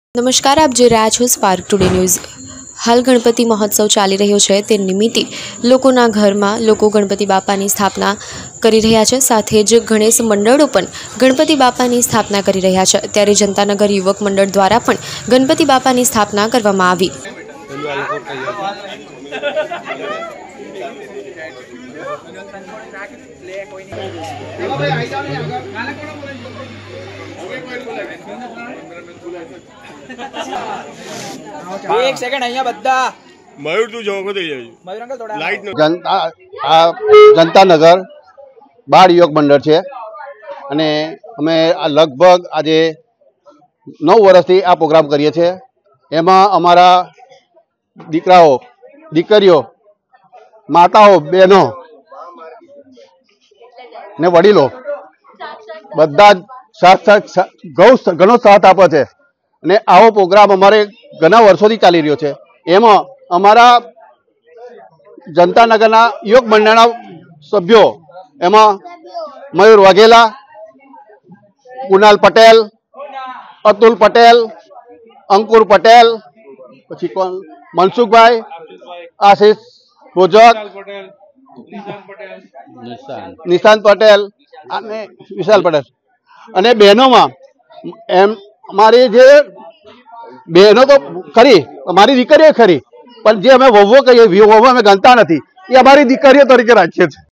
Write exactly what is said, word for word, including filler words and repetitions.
નમસ્કાર, આપ જોઈ રહ્યા છો સ્પાર્ક ટુડે ન્યૂઝ। હાલ ગણપતિ મહોત્સવ ચાલી રહ્યો છે, તે નિમિત્તે લોકોના ઘરમાં લોકો ગણપતિ બાપાની સ્થાપના કરી રહ્યા છે। સાથે જ ગણેશ મંડળો પણ ગણપતિ બાપાની સ્થાપના કરી રહ્યા છે। ત્યારે જનતાનગર યુવક મંડળ દ્વારા પણ ગણપતિ બાપાની સ્થાપના કરવામાં આવી। एक सेकंड अहिया बद्दा मयूर तू जोको दे जाई मयूर अंकल थोड़ा लाइट जनता आ जनतानगर बाळ युवक मंडळ છે અને અમે આ લગભગ આજે નવ વર્ષથી આ પ્રોગ્રામ કરીએ છીએ। એમાં અમારા દીકરાઓ દીકરીઓ માતાઓ બહેનો ને વડીલો બધા સાથ સાથ ઘણો સાથ આપે છે અને આવો પ્રોગ્રામ અમારે ઘણા વર્ષોથી ચાલી રહ્યો છે। એમાં અમારા જનતાનગરના યુવક મંડળના સભ્યો એમાં મયુર વાઘેલા, કુનાલ પટેલ, અતુલ પટેલ, અંકુર પટેલ, પછી કોણ મનસુખભાઈ, આશીષ ભોજક, નિશાંત પટેલ અને વિશાલ પટેલ અને બહેનોમાં એમ અમારી જે બહેનો તો ખરી, અમારી દીકરીઓ ખરી, પણ જે અમે વહુઓ કહીએ વહુ અમે ગણતા નથી, એ અમારી દીકરીઓ તરીકે રાખીએ છીએ।